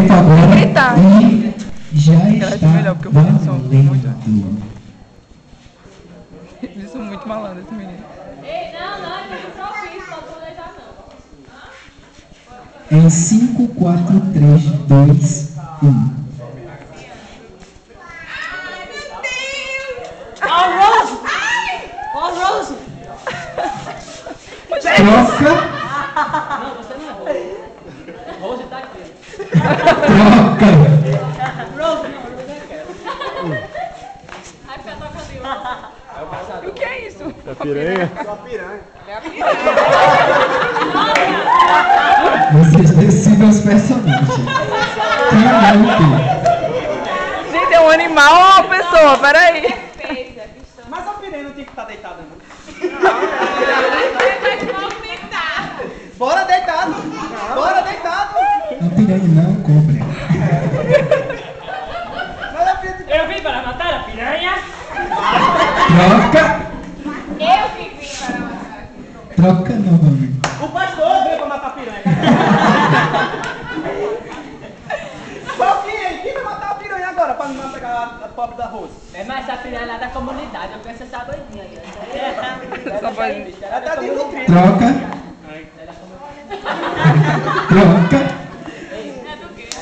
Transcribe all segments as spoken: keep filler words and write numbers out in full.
tempo agora Gritar. e já Aquela está é melhor, porque eu faço som muito. valendo. Eles são muito malandros, esse menino. Ei, não, não, é que eu só fiz, pode planejar não. Em cinco, quatro, três, dois, um. Ó, Rose! Ó, Rose! Troca, Não, você não é Rose. Rose tá aqui. troca. Rose, não, Rose é aquela. Aí fica tocando O que é isso? A piranha? Vocês decidam os personagens. Quem é o quê? Gente, é um animal ou uma pessoa? Peraí. Mas a piranha não tinha que estar deitada, não. Vai movimentar. Bora deitado! Bora deitado! A piranha não cobra. Mas a piranha... Eu vim para matar a piranha. Troca, Eu que vim para matar aqui. troca novamente. O pastor veio para matar a piranha. Qual que é? Quem vai matar a piranha agora para não pegar a, a pobre da Rose? É mais essa piranha lá da comunidade. Eu conheço essa doidinha aí. Essa voz. Ela tá desnutrida. Troca, troca, É do quê?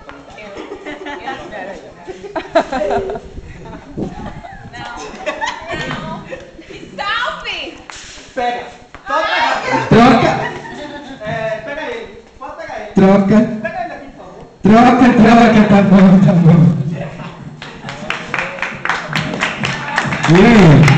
Não. Não. Salve! Pega. Pode pegar. troca, É, pega ele. Pode pegar ele. troca, Pega ele aqui, por favor. troca, troca, tá bom, tá bom. E aí?